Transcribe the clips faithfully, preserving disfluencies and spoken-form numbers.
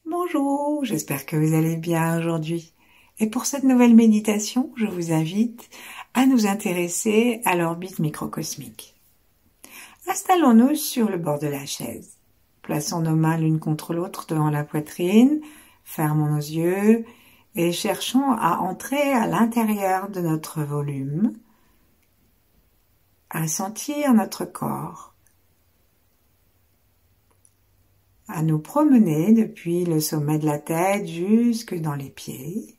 Bonjour, j'espère que vous allez bien aujourd'hui. Et pour cette nouvelle méditation, je vous invite à nous intéresser à l'orbite microcosmique. Installons-nous sur le bord de la chaise. Plaçons nos mains l'une contre l'autre devant la poitrine, fermons nos yeux et cherchons à entrer à l'intérieur de notre volume, à sentir notre corps, à nous promener depuis le sommet de la tête jusque dans les pieds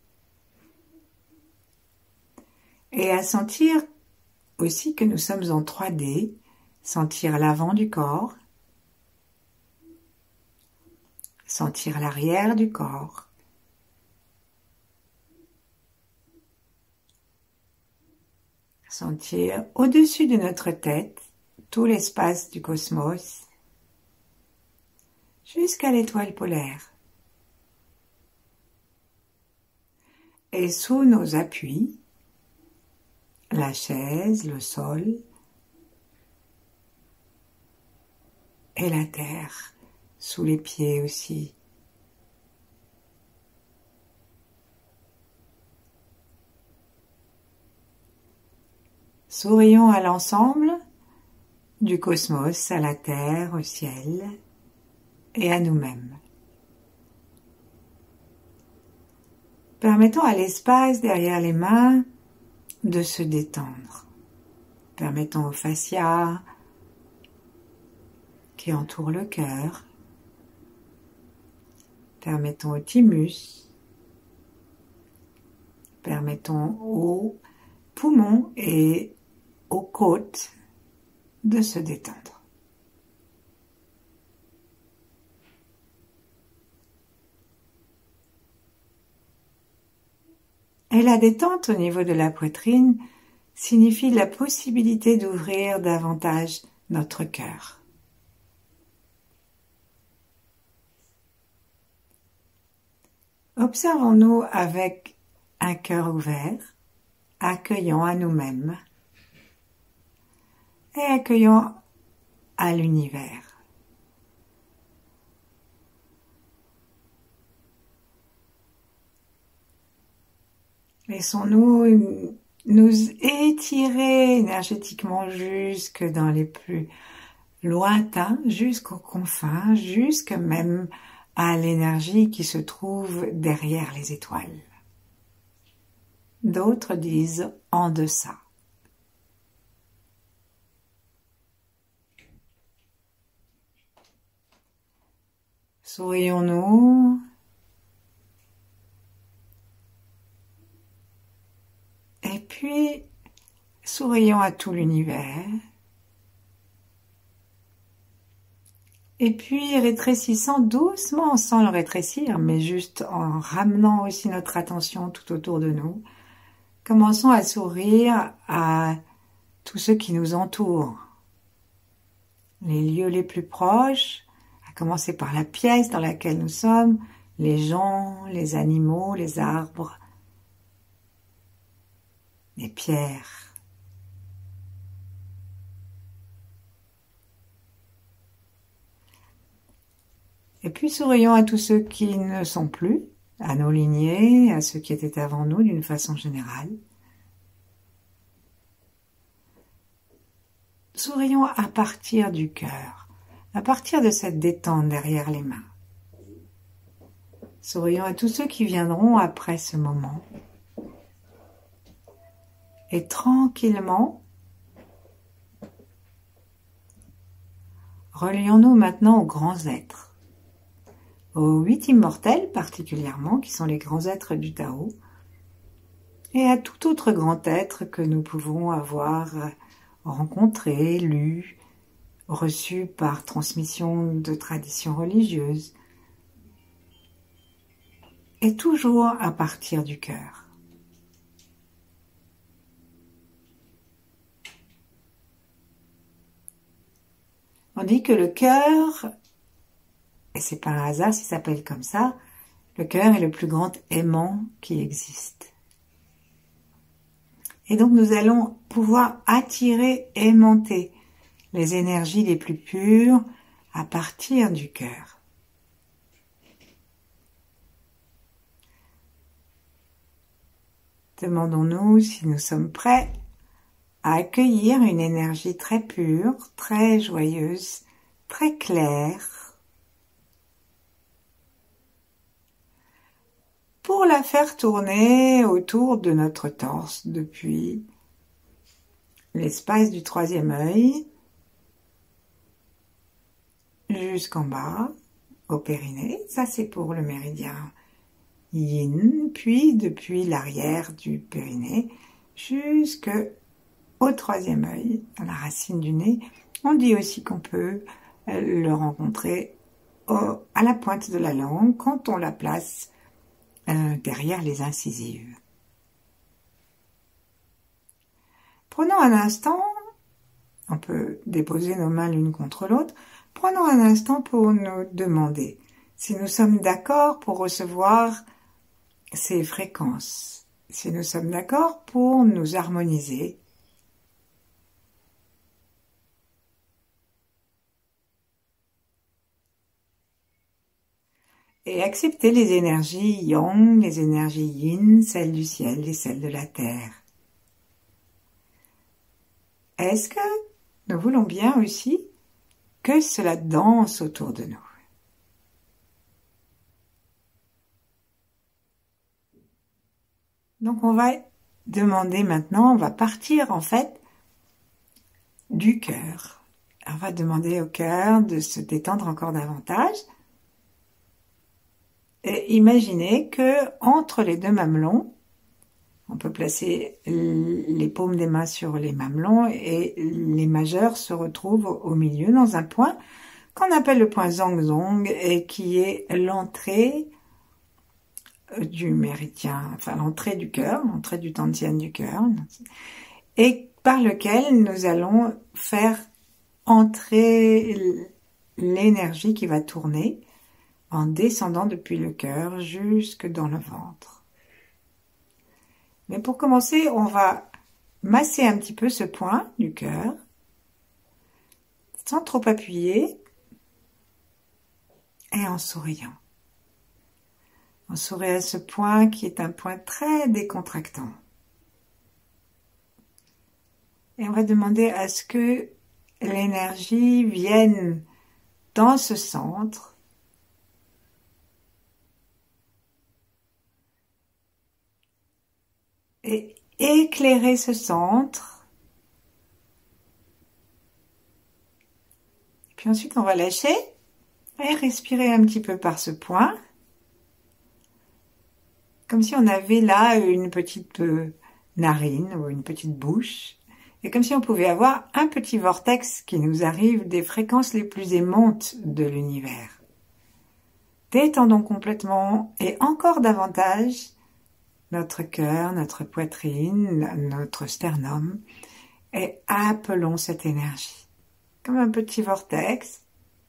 et à sentir aussi que nous sommes en trois D, sentir l'avant du corps, sentir l'arrière du corps, sentir au-dessus de notre tête tout l'espace du cosmos jusqu'à l'étoile polaire. Et sous nos appuis, la chaise, le sol et la terre, sous les pieds aussi. Sourions à l'ensemble du cosmos, à la terre, au ciel et à nous-mêmes. Permettons à l'espace derrière les mains de se détendre. Permettons au fascia qui entoure le cœur. Permettons au thymus. Permettons aux poumons et aux côtes de se détendre. Et la détente au niveau de la poitrine signifie la possibilité d'ouvrir davantage notre cœur. Observons-nous avec un cœur ouvert, accueillant à nous-mêmes et accueillant à l'univers. Laissons-nous nous étirer énergétiquement jusque dans les plus lointains, jusqu'aux confins, jusque même à l'énergie qui se trouve derrière les étoiles. D'autres disent en deçà. Sourions-nous. Et puis, sourions à tout l'univers. Et puis, rétrécissant doucement, sans le rétrécir, mais juste en ramenant aussi notre attention tout autour de nous, commençons à sourire à tous ceux qui nous entourent. Les lieux les plus proches, à commencer par la pièce dans laquelle nous sommes, les gens, les animaux, les arbres, les pierres. Et puis sourions à tous ceux qui ne sont plus, à nos lignées, à ceux qui étaient avant nous d'une façon générale. Sourions à partir du cœur, à partir de cette détente derrière les mains. Sourions à tous ceux qui viendront après ce moment. Et tranquillement, relions-nous maintenant aux grands êtres, aux huit immortels particulièrement, qui sont les grands êtres du Tao, et à tout autre grand être que nous pouvons avoir rencontré, lu, reçu par transmission de traditions religieuses, et toujours à partir du cœur. On dit que le cœur, et c'est pas un hasard s'il s'appelle comme ça, le cœur est le plus grand aimant qui existe. Et donc nous allons pouvoir attirer, aimanter les énergies les plus pures à partir du cœur. Demandons-nous si nous sommes prêts à accueillir une énergie très pure, très joyeuse, très claire, pour la faire tourner autour de notre torse depuis l'espace du troisième œil jusqu'en bas au périnée. Ça, c'est pour le méridien yin, puis depuis l'arrière du périnée jusque au troisième œil, à la racine du nez. On dit aussi qu'on peut le rencontrer au, à la pointe de la langue quand on la place euh, derrière les incisives. Prenons un instant, on peut déposer nos mains l'une contre l'autre, prenons un instant pour nous demander si nous sommes d'accord pour recevoir ces fréquences, si nous sommes d'accord pour nous harmoniser, et accepter les énergies yang, les énergies yin, celles du ciel et celles de la terre. Est-ce que nous voulons bien aussi que cela danse autour de nous? Donc on va demander maintenant, on va partir en fait du cœur. On va demander au cœur de se détendre encore davantage. Et imaginez que entre les deux mamelons, on peut placer les paumes des mains sur les mamelons et les majeurs se retrouvent au milieu dans un point qu'on appelle le point Zhangzong et qui est l'entrée du méridien, enfin l'entrée du cœur, l'entrée du Tantien du cœur, et par lequel nous allons faire entrer l'énergie qui va tourner en descendant depuis le cœur jusque dans le ventre. Mais pour commencer, on va masser un petit peu ce point du cœur, sans trop appuyer, et en souriant. On sourit à ce point qui est un point très décontractant. Et on va demander à ce que l'énergie vienne dans ce centre, et éclairer ce centre. Puis ensuite, on va lâcher et respirer un petit peu par ce point. Comme si on avait là une petite euh, narine ou une petite bouche. Et comme si on pouvait avoir un petit vortex qui nous arrive des fréquences les plus aimantes de l'univers. Détendons complètement et encore davantage notre cœur, notre poitrine, notre sternum, et appelons cette énergie. Comme un petit vortex,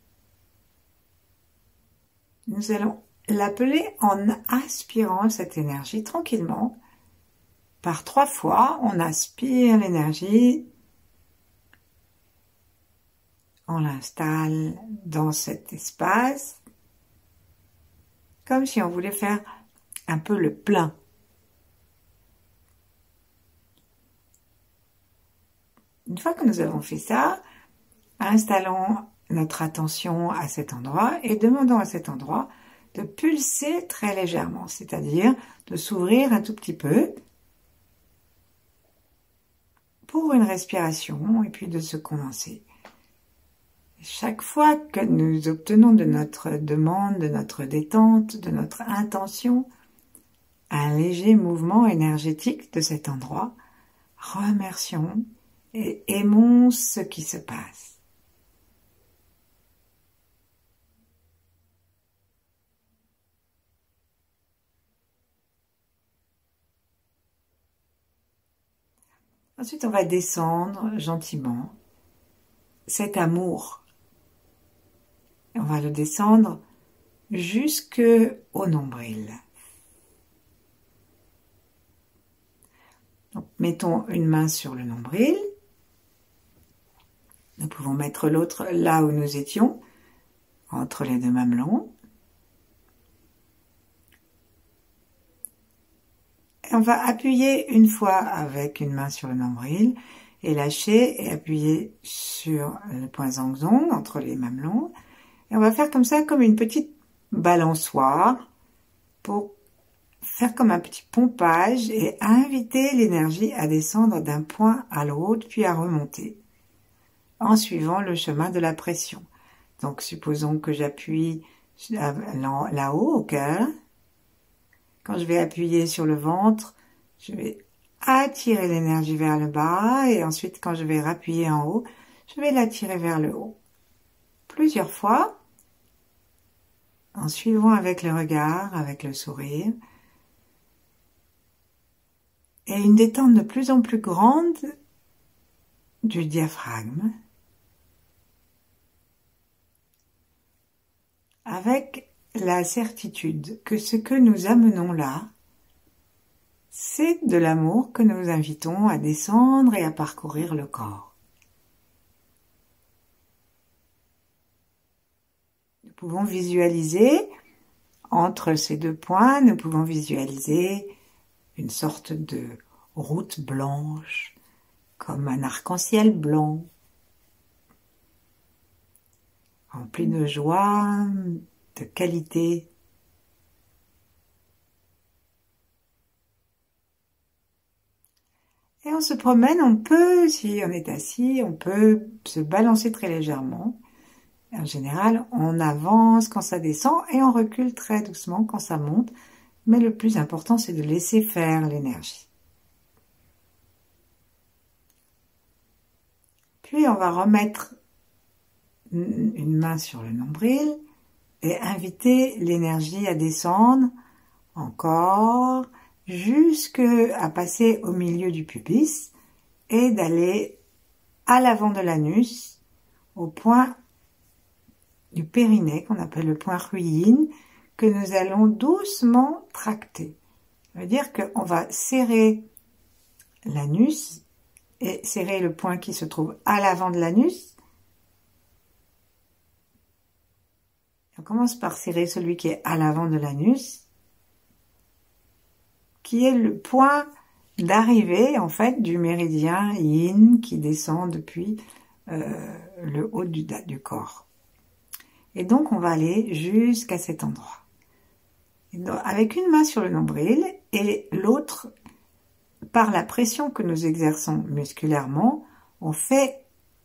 nous allons l'appeler en aspirant cette énergie tranquillement. Par trois fois, on aspire l'énergie, on l'installe dans cet espace, comme si on voulait faire un peu le plein. Une fois que nous avons fait ça, installons notre attention à cet endroit et demandons à cet endroit de pulser très légèrement, c'est-à-dire de s'ouvrir un tout petit peu pour une respiration et puis de se condenser. Chaque fois que nous obtenons de notre demande, de notre détente, de notre intention, un léger mouvement énergétique de cet endroit, remercions et aimons ce qui se passe. Ensuite, on va descendre gentiment cet amour. Et on va le descendre jusque au nombril. Donc, mettons une main sur le nombril. Nous pouvons mettre l'autre là où nous étions, entre les deux mamelons. Et on va appuyer une fois avec une main sur le nombril et lâcher et appuyer sur le point Zhangzong entre les mamelons. Et on va faire comme ça, comme une petite balançoire pour faire comme un petit pompage et inviter l'énergie à descendre d'un point à l'autre puis à remonter en suivant le chemin de la pression. Donc supposons que j'appuie là-haut au cœur. Quand je vais appuyer sur le ventre, je vais attirer l'énergie vers le bas et ensuite quand je vais appuyer en haut, je vais l'attirer vers le haut. Plusieurs fois, en suivant avec le regard, avec le sourire. Et une détente de plus en plus grande du diaphragme. Avec la certitude que ce que nous amenons là, c'est de l'amour que nous invitons à descendre et à parcourir le corps. Nous pouvons visualiser, entre ces deux points, nous pouvons visualiser une sorte de route blanche, comme un arc-en-ciel blanc, rempli de joie, de qualité. Et on se promène, on peut, si on est assis, on peut se balancer très légèrement. En général, on avance quand ça descend et on recule très doucement quand ça monte. Mais le plus important, c'est de laisser faire l'énergie. Puis, on va remettre une main sur le nombril et inviter l'énergie à descendre encore jusqu'à passer au milieu du pubis et d'aller à l'avant de l'anus, au point du périnée qu'on appelle le point Huiyin, que nous allons doucement tracter. Ça veut dire qu'on va serrer l'anus et serrer le point qui se trouve à l'avant de l'anus. On commence par serrer celui qui est à l'avant de l'anus, qui est le point d'arrivée en fait du méridien yin qui descend depuis euh, le haut du, du corps. Et donc on va aller jusqu'à cet endroit. Donc, avec une main sur le nombril et l'autre, par la pression que nous exerçons musculairement, on fait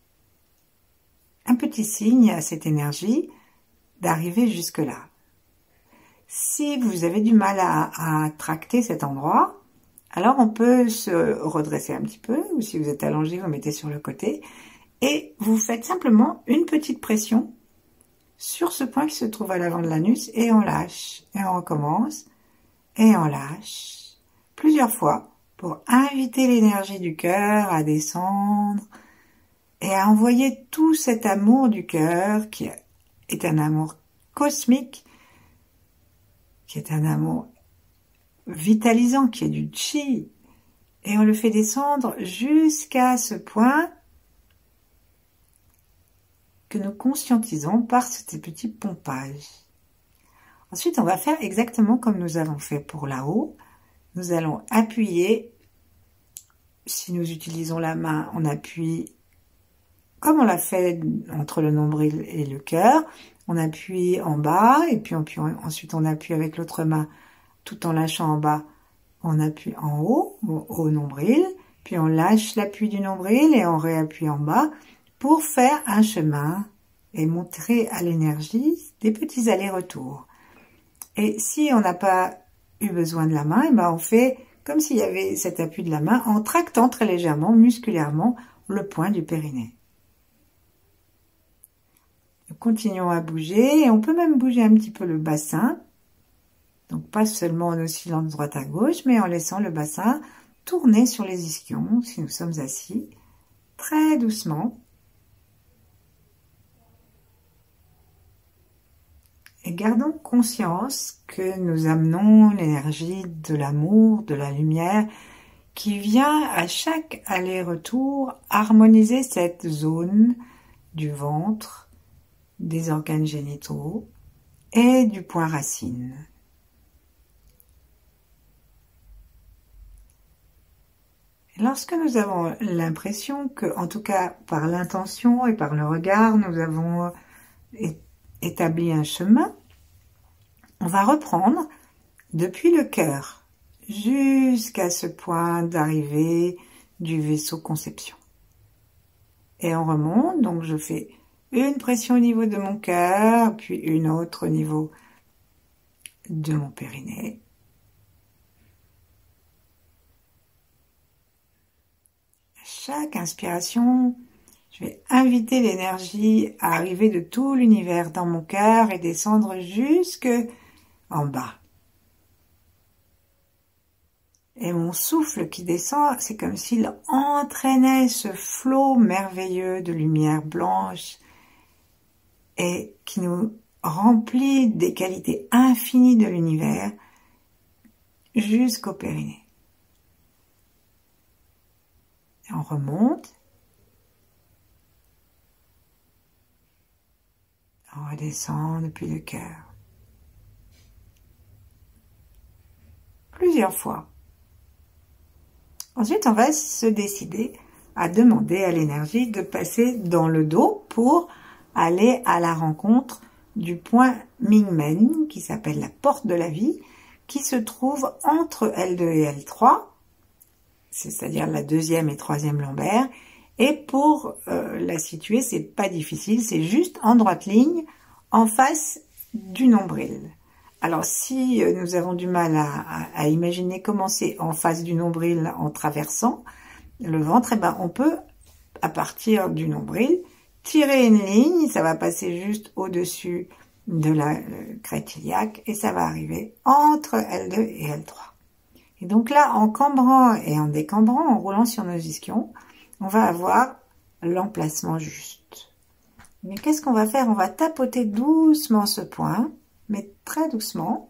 un petit signe à cette énergie d'arriver jusque-là. Si vous avez du mal à, à tracter cet endroit, alors on peut se redresser un petit peu, ou si vous êtes allongé, vous mettez sur le côté, et vous faites simplement une petite pression sur ce point qui se trouve à l'avant de l'anus, et on lâche, et on recommence, et on lâche, plusieurs fois, pour inviter l'énergie du cœur à descendre, et à envoyer tout cet amour du cœur, qui est un amour cosmique, qui est un amour vitalisant, qui est du chi, et on le fait descendre jusqu'à ce point que nous conscientisons par ces petits pompages. Ensuite, on va faire exactement comme nous avons fait pour là-haut. Nous allons appuyer, si nous utilisons la main, on appuie comme on l'a fait entre le nombril et le cœur. On appuie en bas et puis on, puis on, ensuite on appuie avec l'autre main tout en lâchant en bas. On appuie en haut, au, au nombril, puis on lâche l'appui du nombril et on réappuie en bas pour faire un chemin et montrer à l'énergie des petits allers-retours. Et si on n'a pas eu besoin de la main, et ben on fait comme s'il y avait cet appui de la main en tractant très légèrement, musculairement, le point du périnée. Nous continuons à bouger et on peut même bouger un petit peu le bassin. Donc pas seulement en oscillant de droite à gauche, mais en laissant le bassin tourner sur les ischions si nous sommes assis, très doucement. Et gardons conscience que nous amenons l'énergie de l'amour, de la lumière, qui vient à chaque aller-retour harmoniser cette zone du ventre, des organes génitaux et du point racine. Et lorsque nous avons l'impression que, en tout cas par l'intention et par le regard, nous avons établi un chemin, on va reprendre depuis le cœur jusqu'à ce point d'arrivée du vaisseau conception. Et on remonte, donc je fais une pression au niveau de mon cœur, puis une autre au niveau de mon périnée. À chaque inspiration, je vais inviter l'énergie à arriver de tout l'univers dans mon cœur et descendre jusque en bas. Et mon souffle qui descend, c'est comme s'il entraînait ce flot merveilleux de lumière blanche et qui nous remplit des qualités infinies de l'univers jusqu'au périnée. Et on remonte. On redescend depuis le cœur. Plusieurs fois. Ensuite, on va se décider à demander à l'énergie de passer dans le dos pour aller à la rencontre du point Mingmen, qui s'appelle la porte de la vie, qui se trouve entre L deux et L trois, c'est-à-dire la deuxième et troisième lombaire. Et pour euh, la situer, c'est pas difficile, c'est juste en droite ligne, en face du nombril. Alors, si nous avons du mal à, à, à imaginer comment c'est en face du nombril en traversant le ventre, eh ben, on peut, à partir du nombril, tirer une ligne, ça va passer juste au-dessus de la euh, crête iliaque et ça va arriver entre L deux et L trois. Et donc là, en cambrant et en décambrant, en roulant sur nos ischions, on va avoir l'emplacement juste. Mais qu'est-ce qu'on va faire? On va tapoter doucement ce point, mais très doucement.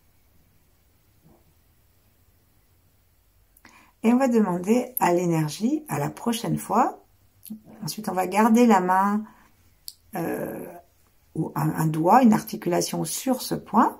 Et on va demander à l'énergie, à la prochaine fois. Ensuite, on va garder la main euh, ou un, un doigt, une articulation sur ce point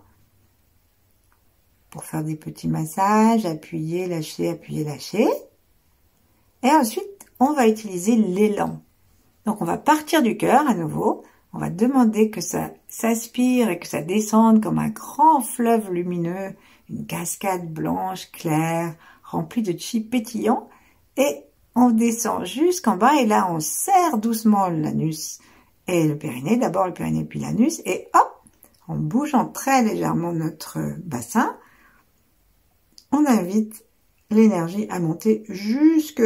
pour faire des petits massages, appuyer, lâcher, appuyer, lâcher. Et ensuite, on va utiliser l'élan. Donc, on va partir du cœur à nouveau. On va demander que ça s'aspire et que ça descende comme un grand fleuve lumineux, une cascade blanche, claire, remplie de chi pétillant. Et on descend jusqu'en bas et là, on serre doucement l'anus et le périnée. D'abord le périnée puis l'anus. Et hop, en bougeant très légèrement notre bassin, on invite l'énergie à monter jusque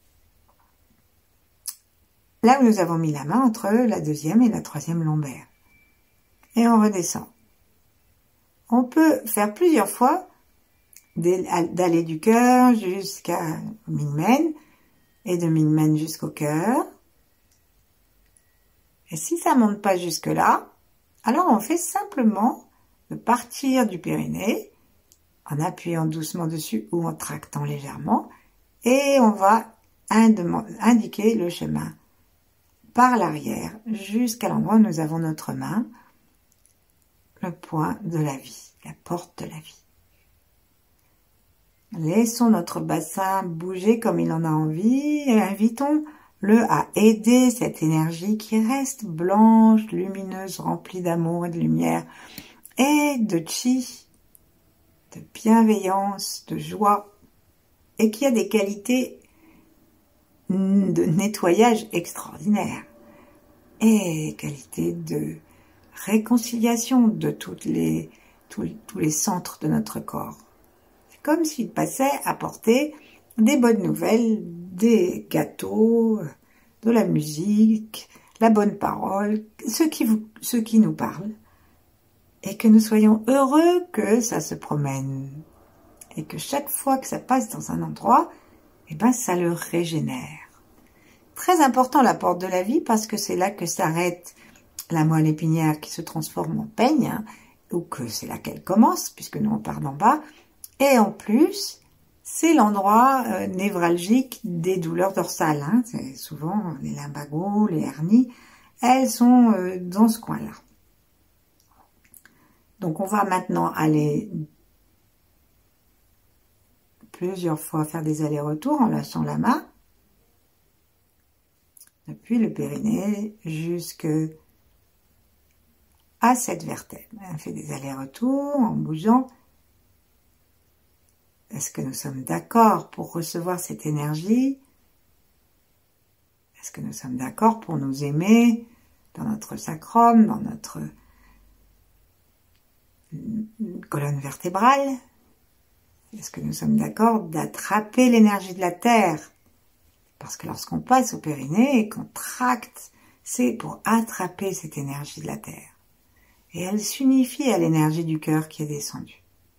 là où nous avons mis la main entre la deuxième et la troisième lombaire. Et on redescend. On peut faire plusieurs fois d'aller du cœur jusqu'à Mingmen et de Mingmen jusqu'au cœur. Et si ça ne monte pas jusque là, alors on fait simplement de partir du périnée en appuyant doucement dessus ou en tractant légèrement et on va indiquer le chemin par l'arrière jusqu'à l'endroit où nous avons notre main, le point de la vie, la porte de la vie. Laissons notre bassin bouger comme il en a envie et invitons-le à aider cette énergie qui reste blanche, lumineuse, remplie d'amour et de lumière et de chi, de bienveillance, de joie et qui a des qualités de nettoyage extraordinaire et qualité de réconciliation de toutes les, tous, tous les centres de notre corps. C'est comme s'il passait à porter des bonnes nouvelles, des gâteaux, de la musique, la bonne parole, ce qui, vous, ce qui nous parle, et que nous soyons heureux que ça se promène, et que chaque fois que ça passe dans un endroit, eh ben, ça le régénère. Très important la porte de la vie parce que c'est là que s'arrête la moelle épinière qui se transforme en peigne, hein, ou que c'est là qu'elle commence puisque nous on part d'en bas. Et en plus, c'est l'endroit euh, névralgique des douleurs dorsales. Hein. C'est souvent les lumbagos, les hernies, elles sont euh, dans ce coin-là. Donc on va maintenant aller plusieurs fois faire des allers-retours en lâchant la main. Depuis le périnée jusque à cette vertèbre. On fait des allers-retours en bougeant. Est-ce que nous sommes d'accord pour recevoir cette énergie? Est-ce que nous sommes d'accord pour nous aimer dans notre sacrum, dans notre colonne vertébrale? Est-ce que nous sommes d'accord d'attraper l'énergie de la Terre? Parce que lorsqu'on passe au périnée et qu'on tracte, c'est pour attraper cette énergie de la Terre. Et elle s'unifie à l'énergie du cœur qui est descendue.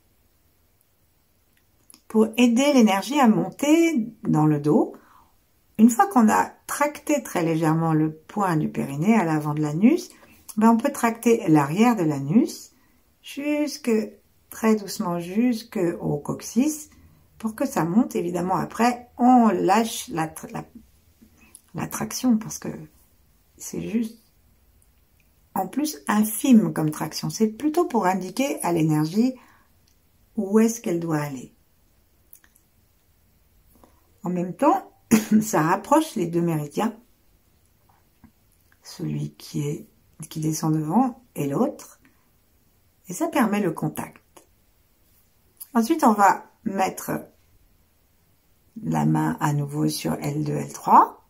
Pour aider l'énergie à monter dans le dos, une fois qu'on a tracté très légèrement le point du périnée à l'avant de l'anus, ben on peut tracter l'arrière de l'anus jusque très doucement jusqu'au coccyx pour que ça monte. Évidemment, après, on lâche la, la, la traction parce que c'est juste en plus infime comme traction. C'est plutôt pour indiquer à l'énergie où est-ce qu'elle doit aller. En même temps, ça rapproche les deux méridiens, celui qui est qui descend devant et l'autre, et ça permet le contact. Ensuite, on va mettre la main à nouveau sur L deux, L trois,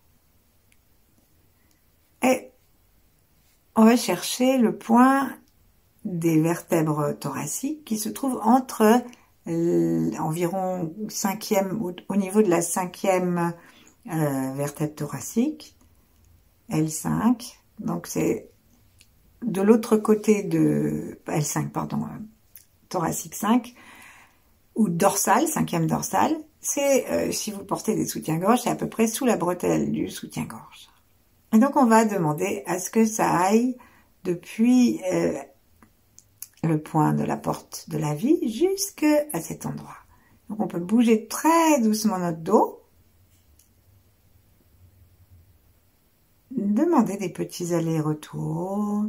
et on va chercher le point des vertèbres thoraciques qui se trouve entre environ cinquième, au, au niveau de la cinquième euh, vertèbre thoracique, L cinq, donc c'est de l'autre côté de L cinq, pardon, euh, thoracique cinq, ou dorsale, cinquième dorsale, c'est, euh, si vous portez des soutiens-gorge, c'est à peu près sous la bretelle du soutien-gorge. Et donc on va demander à ce que ça aille depuis euh, le point de la porte de la vie jusqu'à cet endroit. Donc on peut bouger très doucement notre dos, demander des petits allers-retours,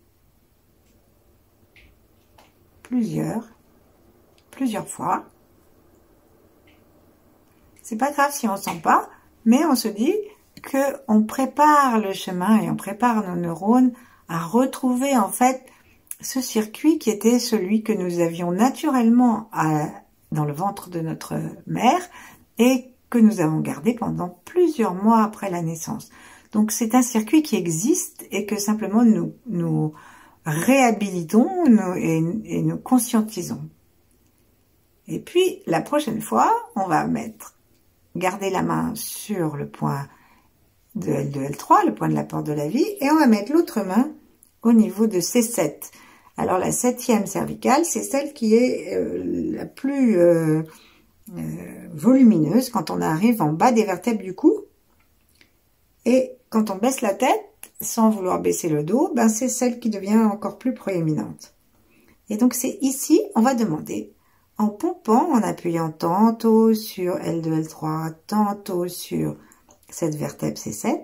plusieurs, plusieurs fois. C'est pas grave si on sent pas, mais on se dit que on prépare le chemin et on prépare nos neurones à retrouver en fait ce circuit qui était celui que nous avions naturellement à, dans le ventre de notre mère et que nous avons gardé pendant plusieurs mois après la naissance. Donc c'est un circuit qui existe et que simplement nous, nous réhabilitons nous, et, et nous conscientisons. Et puis la prochaine fois, on va mettre, garder la main sur le point de L deux, L trois, le point de la porte de la vie, et on va mettre l'autre main au niveau de C sept. Alors la septième cervicale, c'est celle qui est euh, la plus euh, euh, volumineuse quand on arrive en bas des vertèbres du cou. Et quand on baisse la tête, sans vouloir baisser le dos, ben c'est celle qui devient encore plus proéminente. Et donc c'est ici, on va demander, en pompant, en appuyant tantôt sur L deux, L trois, tantôt sur cette vertèbre C sept,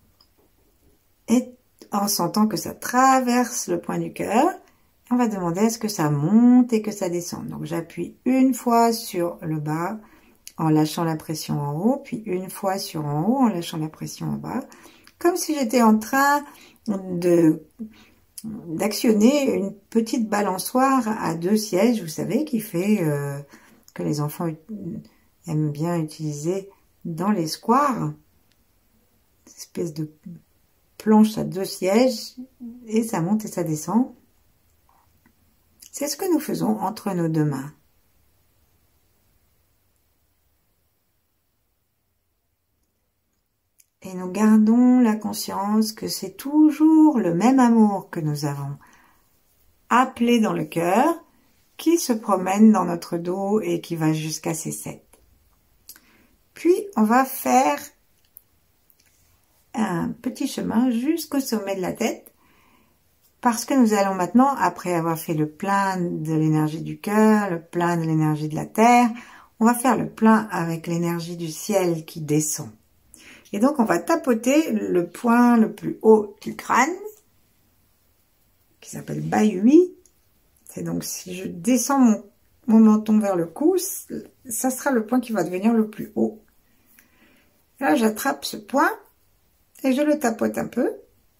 et en sentant que ça traverse le point du cœur, on va demander à ce que ça monte et que ça descende. Donc j'appuie une fois sur le bas en lâchant la pression en haut, puis une fois sur en haut en lâchant la pression en bas, comme si j'étais en train de d'actionner une petite balançoire à deux sièges, vous savez, qui fait euh, que les enfants aiment bien utiliser dans les squares, une espèce de planche à deux sièges, et ça monte et ça descend. C'est ce que nous faisons entre nos deux mains. Et nous gardons la conscience que c'est toujours le même amour que nous avons appelé dans le cœur, qui se promène dans notre dos et qui va jusqu'à C sept. Puis on va faire un petit chemin jusqu'au sommet de la tête, parce que nous allons maintenant, après avoir fait le plein de l'énergie du cœur, le plein de l'énergie de la terre, on va faire le plein avec l'énergie du ciel qui descend. Et donc on va tapoter le point le plus haut du crâne, qui s'appelle Bayui. C'est donc si je descends mon mon menton vers le cou, ça sera le point qui va devenir le plus haut. Là, j'attrape ce point et je le tapote un peu.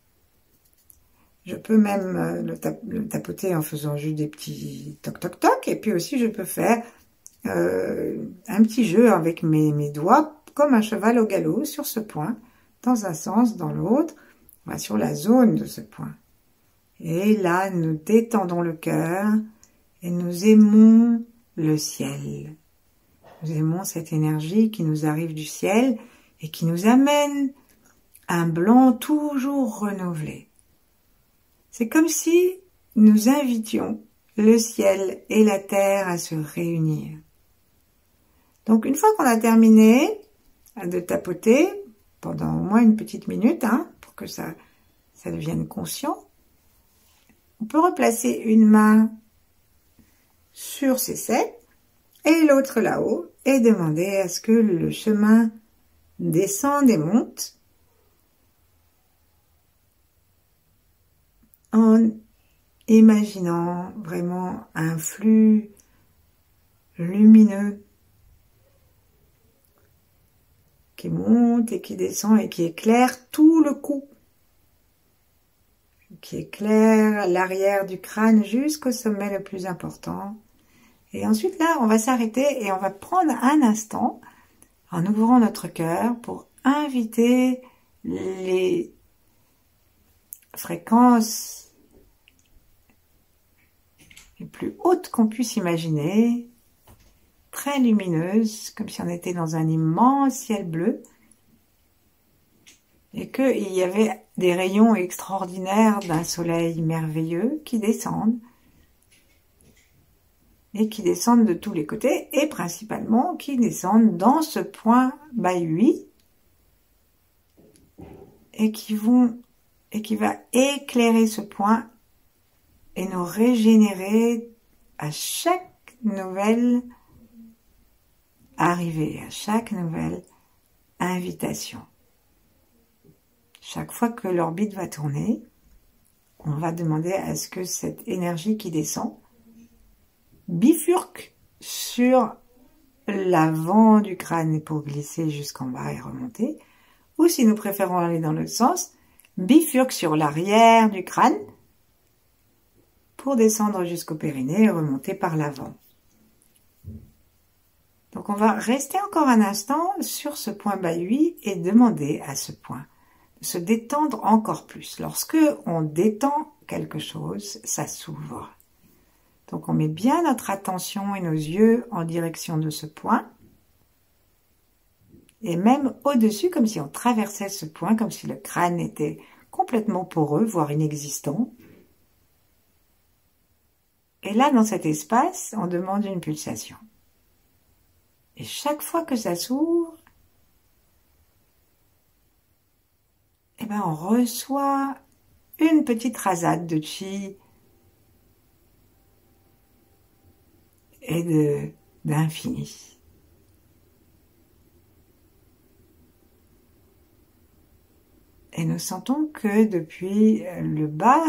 Je peux même le, tap le tapoter en faisant juste des petits toc toc toc. Et puis aussi, je peux faire euh, un petit jeu avec mes, mes doigts, comme un cheval au galop, sur ce point, dans un sens, dans l'autre, sur la zone de ce point. Et là, nous détendons le cœur et nous aimons le ciel. Nous aimons cette énergie qui nous arrive du ciel et qui nous amène un blanc toujours renouvelé. C'est comme si nous invitions le ciel et la terre à se réunir. Donc une fois qu'on a terminé de tapoter, pendant au moins une petite minute, hein, pour que ça, ça devienne conscient, on peut replacer une main sur ces sept et l'autre là-haut et demander à ce que le chemin descende et monte en imaginant vraiment un flux lumineux qui monte et qui descend et qui éclaire tout le cou, qui éclaire l'arrière du crâne jusqu'au sommet le plus important. Et ensuite là, on va s'arrêter et on va prendre un instant en ouvrant notre cœur pour inviter les fréquences les plus hautes qu'on puisse imaginer, très lumineuses, comme si on était dans un immense ciel bleu, et qu'il y avait des rayons extraordinaires d'un soleil merveilleux qui descendent, et qui descendent de tous les côtés, et principalement qui descendent dans ce point Bahui, et qui vont, et qui va éclairer ce point, et nous régénérer à chaque nouvelle arrivée, à chaque nouvelle invitation. Chaque fois que l'orbite va tourner, on va demander à ce que cette énergie qui descend bifurque sur l'avant du crâne pour glisser jusqu'en bas et remonter, ou si nous préférons aller dans l'autre sens, bifurque sur l'arrière du crâne pour descendre jusqu'au périnée et remonter par l'avant. Donc on va rester encore un instant sur ce point Bahui et demander à ce point de se détendre encore plus. Lorsque on détend quelque chose, ça s'ouvre. Donc on met bien notre attention et nos yeux en direction de ce point. Et même au-dessus, comme si on traversait ce point, comme si le crâne était complètement poreux, voire inexistant. Et là, dans cet espace, on demande une pulsation. Et chaque fois que ça s'ouvre, eh ben on reçoit une petite rasade de chi et de d'infini. Et nous sentons que depuis le bas,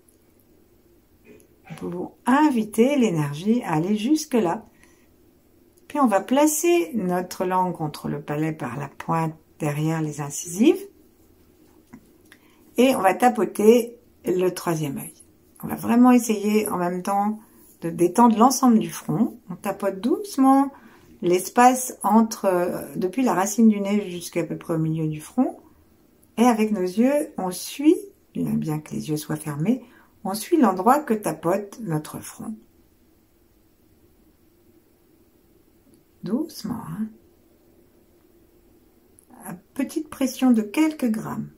nous pouvons inviter l'énergie à aller jusque-là. Puis on va placer notre langue contre le palais par la pointe derrière les incisives. Et on va tapoter le troisième œil. On va vraiment essayer en même temps de détendre l'ensemble du front. On tapote doucement l'espace entre, depuis la racine du nez jusqu'à peu près au milieu du front. Et avec nos yeux, on suit, bien que les yeux soient fermés, on suit l'endroit que tapote notre front. Doucement, hein. À petite pression de quelques grammes.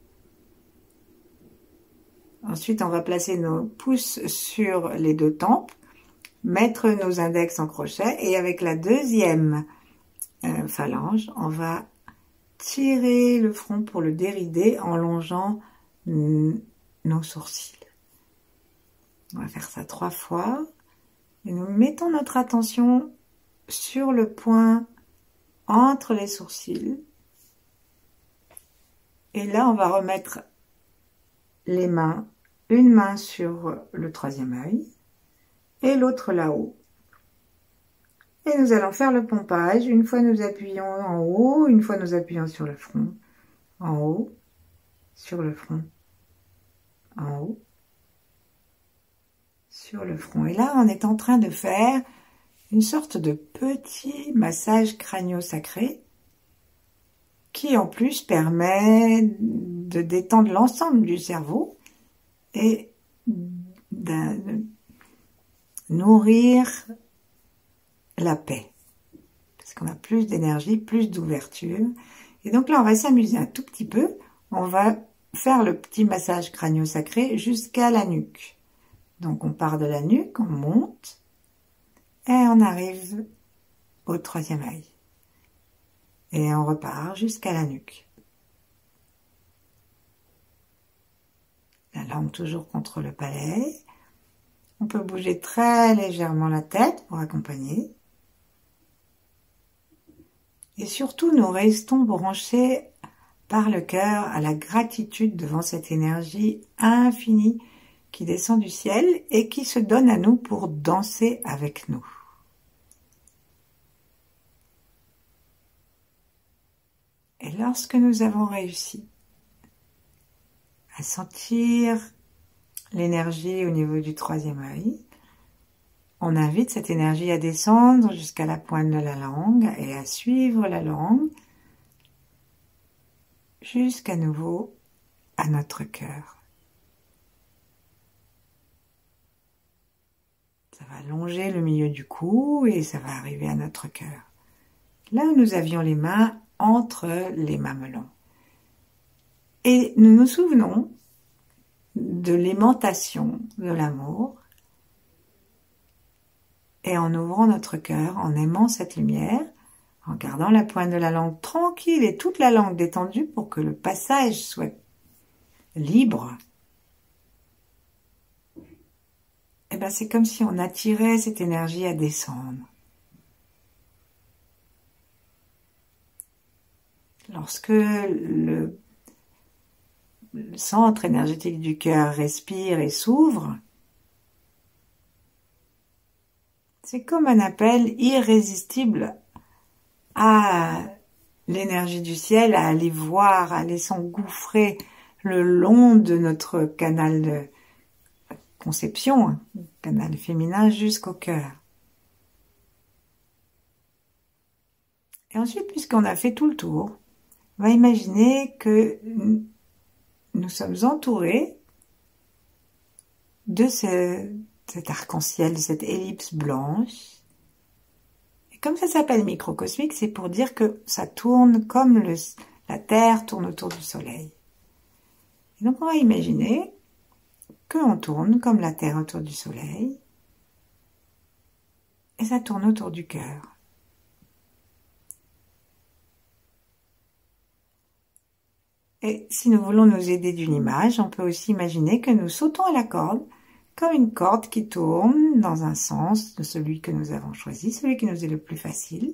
Ensuite, on va placer nos pouces sur les deux tempes, mettre nos index en crochet et avec la deuxième euh, phalange, on va tirer le front pour le dérider en longeant nos sourcils. On va faire ça trois fois et nous mettons notre attention sur le point entre les sourcils. Et là, on va remettre les mains, une main sur le troisième œil et l'autre là-haut. Et nous allons faire le pompage. Une fois nous appuyons en haut, une fois nous appuyons sur le front. En haut, sur le front. En haut, sur le front. Et là, on est en train de faire une sorte de petit massage crânio-sacré qui en plus permet de détendre l'ensemble du cerveau et de nourrir la paix. Parce qu'on a plus d'énergie, plus d'ouverture. Et donc là, on va s'amuser un tout petit peu. On va faire le petit massage crânio-sacré jusqu'à la nuque. Donc on part de la nuque, on monte et on arrive au troisième œil. Et on repart jusqu'à la nuque. La langue toujours contre le palais. On peut bouger très légèrement la tête pour accompagner. Et surtout, nous restons branchés par le cœur à la gratitude devant cette énergie infinie qui descend du ciel et qui se donne à nous pour danser avec nous. Et lorsque nous avons réussi à sentir l'énergie au niveau du troisième œil, on invite cette énergie à descendre jusqu'à la pointe de la langue et à suivre la langue jusqu'à nouveau à notre cœur. Ça va longer le milieu du cou et ça va arriver à notre cœur. Là où nous avions les mains entre les mamelons. Et nous nous souvenons de l'aimantation de l'amour et en ouvrant notre cœur, en aimant cette lumière, en gardant la pointe de la langue tranquille et toute la langue détendue pour que le passage soit libre, et ben c'est comme si on attirait cette énergie à descendre. Lorsque le, le centre énergétique du cœur respire et s'ouvre, c'est comme un appel irrésistible à l'énergie du ciel, à aller voir, à aller s'engouffrer le long de notre canal de conception, canal féminin jusqu'au cœur. Et ensuite, puisqu'on a fait tout le tour, on va imaginer que nous sommes entourés de ce, cet arc-en-ciel, de cette ellipse blanche. Et comme ça s'appelle microcosmique, c'est pour dire que ça tourne comme le, la Terre tourne autour du Soleil. Et donc on va imaginer qu'on tourne comme la Terre autour du Soleil, et ça tourne autour du cœur. Et si nous voulons nous aider d'une image, on peut aussi imaginer que nous sautons à la corde, comme une corde qui tourne dans un sens de celui que nous avons choisi, celui qui nous est le plus facile.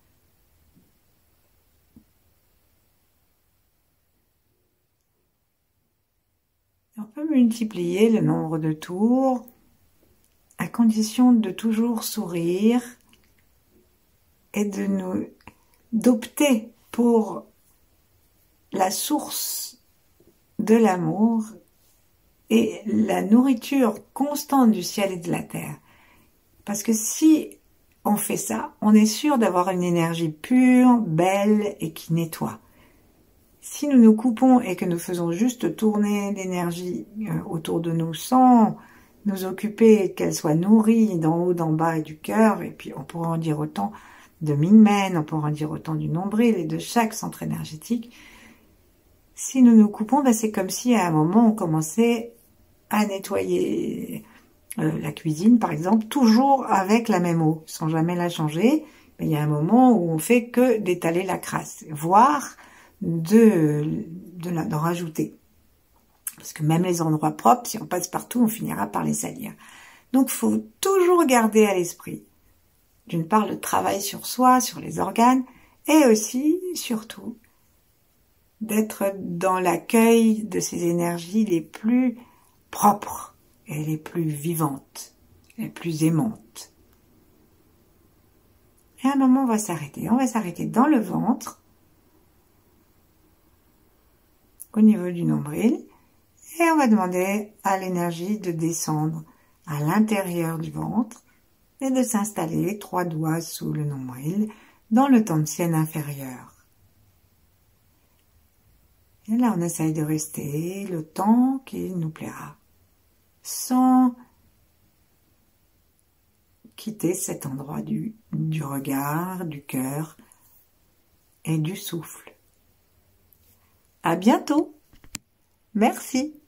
On peut multiplier le nombre de tours à condition de toujours sourire et de nous d'opter pour la source de l'amour et la nourriture constante du ciel et de la terre. Parce que si on fait ça, on est sûr d'avoir une énergie pure, belle et qui nettoie. Si nous nous coupons et que nous faisons juste tourner l'énergie autour de nous sans nous occuper qu'elle soit nourrie d'en haut, d'en bas et du cœur, et puis on pourra en dire autant de Mingmen, on pourra en dire autant du nombril et de chaque centre énergétique. Si nous nous coupons, ben c'est comme si à un moment on commençait à nettoyer euh, la cuisine, par exemple, toujours avec la même eau, sans jamais la changer. Ben, il y a un moment où on fait que d'étaler la crasse, voire de, de la, d'en rajouter. Parce que même les endroits propres, si on passe partout, on finira par les salir. Donc, il faut toujours garder à l'esprit, d'une part, le travail sur soi, sur les organes, et aussi, surtout, d'être dans l'accueil de ces énergies les plus propres et les plus vivantes, les plus aimantes. Et à un moment, on va s'arrêter. On va s'arrêter dans le ventre, au niveau du nombril, et on va demander à l'énergie de descendre à l'intérieur du ventre et de s'installer trois doigts sous le nombril dans le tantien inférieur. Et là, on essaye de rester le temps qui nous plaira, sans quitter cet endroit du, du regard, du cœur et du souffle. À bientôt. Merci.